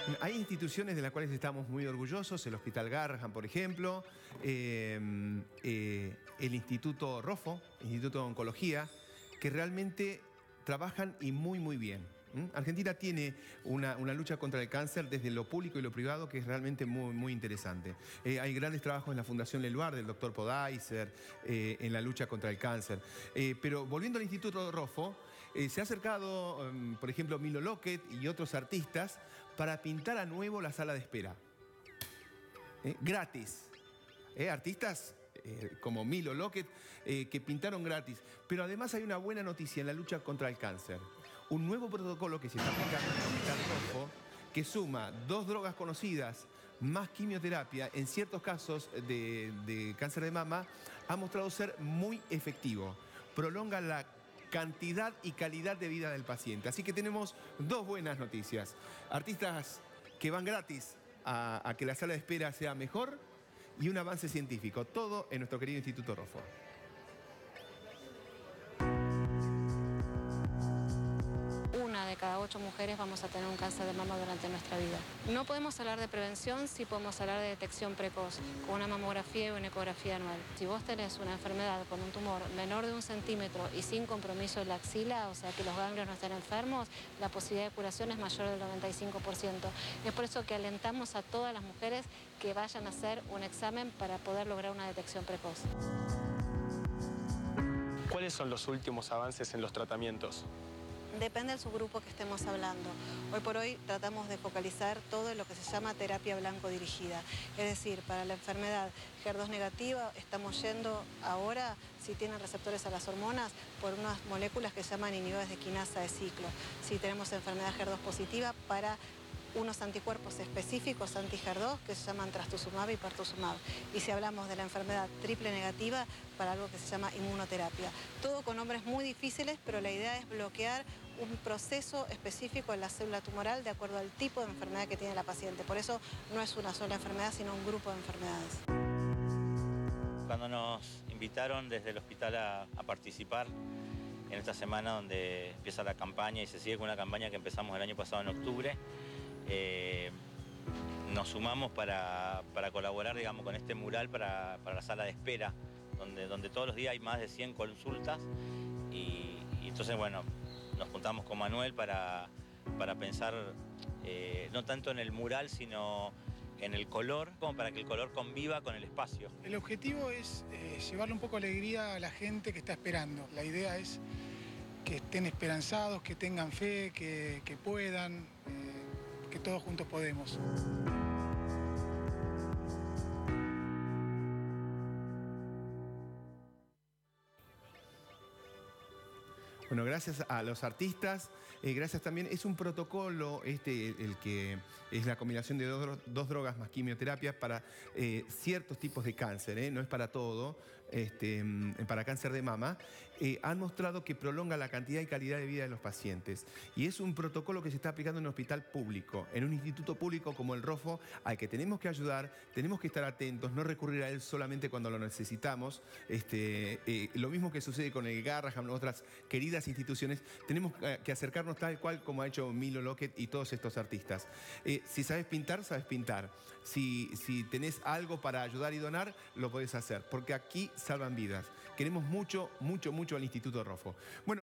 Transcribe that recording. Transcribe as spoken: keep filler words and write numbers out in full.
Hay instituciones de las cuales estamos muy orgullosos, el Hospital Garrahan, por ejemplo, eh, eh, el Instituto Rofo, Instituto de Oncología, que realmente trabajan y muy, muy bien. ¿Mm? Argentina tiene una, una lucha contra el cáncer desde lo público y lo privado que es realmente muy, muy interesante. Eh, hay grandes trabajos en la Fundación Leluar del doctor Podaiser eh, en la lucha contra el cáncer. Eh, pero volviendo al Instituto Rofo, eh, se ha acercado, um, por ejemplo, Milo Lockett y otros artistas para pintar a nuevo la sala de espera. Eh, gratis. Eh, artistas eh, como Milo Lockett eh, que pintaron gratis. Pero además hay una buena noticia en la lucha contra el cáncer. Un nuevo protocolo que se está aplicando en el Hospital Rofo que suma dos drogas conocidas más quimioterapia en ciertos casos de, de cáncer de mama ha mostrado ser muy efectivo. Prolonga la cantidad y calidad de vida del paciente. Así que tenemos dos buenas noticias. Artistas que van gratis a, a que la sala de espera sea mejor y un avance científico. Todo en nuestro querido Instituto Rofo. Una de cada ocho mujeres vamos a tener un cáncer de mama durante nuestra vida. No podemos hablar de prevención, sí podemos hablar de detección precoz, con una mamografía y una ecografía anual. Si vos tenés una enfermedad con un tumor menor de un centímetro y sin compromiso de la axila, o sea que los ganglios no estén enfermos, la posibilidad de curación es mayor del noventa y cinco por ciento. Es por eso que alentamos a todas las mujeres que vayan a hacer un examen para poder lograr una detección precoz. ¿Cuáles son los últimos avances en los tratamientos? Depende del subgrupo que estemos hablando. Hoy por hoy tratamos de focalizar todo en lo que se llama terapia blanco dirigida. Es decir, para la enfermedad H E R dos negativa estamos yendo ahora, si tienen receptores a las hormonas, por unas moléculas que se llaman inhibidores de quinasa de ciclo. Si tenemos enfermedad H E R dos positiva, para unos anticuerpos específicos anti-H E R dos que se llaman trastuzumab y pertuzumab. Y si hablamos de la enfermedad triple negativa, para algo que se llama inmunoterapia. Todo con nombres muy difíciles, pero la idea es bloquear un proceso específico en la célula tumoral de acuerdo al tipo de enfermedad que tiene la paciente. Por eso no es una sola enfermedad, sino un grupo de enfermedades. Cuando nos invitaron desde el hospital a, a participar en esta semana donde empieza la campaña y se sigue con una campaña que empezamos el año pasado en octubre, eh, nos sumamos para, para colaborar, digamos, con este mural para, para la sala de espera, donde, donde todos los días hay más de cien consultas y, y entonces, bueno, nos juntamos con Manuel para, para pensar eh, no tanto en el mural, sino en el color, como para que el color conviva con el espacio. El objetivo es eh, llevarle un poco de alegría a la gente que está esperando. La idea es que estén esperanzados, que tengan fe, que, que puedan, eh, que todos juntos podemos. Bueno, gracias a los artistas, eh, gracias también, es un protocolo este el que es la combinación de dos, dos drogas más quimioterapia para eh, ciertos tipos de cáncer, ¿eh? No es para todo, este, para cáncer de mama, eh, han mostrado que prolonga la cantidad y calidad de vida de los pacientes. Y es un protocolo que se está aplicando en un hospital público, en un instituto público como el Rofo, al que tenemos que ayudar, tenemos que estar atentos, no recurrir a él solamente cuando lo necesitamos. Este, eh, lo mismo que sucede con el Garrahan, otras queridas instituciones, tenemos que acercarnos tal cual como ha hecho Milo Lockett y todos estos artistas. Eh, si sabes pintar, sabes pintar. Si, si tenés algo para ayudar y donar, lo podés hacer, porque aquí salvan vidas. Queremos mucho, mucho, mucho al Instituto Rofo. Bueno.